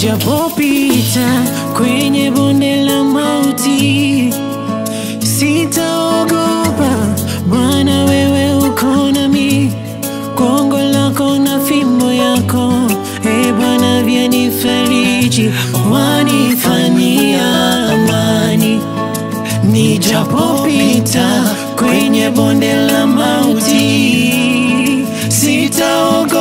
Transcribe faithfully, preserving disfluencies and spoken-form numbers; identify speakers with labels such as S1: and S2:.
S1: Nijapopita kwenye bonde la mauti, sitaogopa, Bwana wewe uko nami. Gongo lako na fimbo yako, e Bwana vyanifariji. Wanifanyia amani. Nijapopita kwenye bonde la mauti, sitaogopa,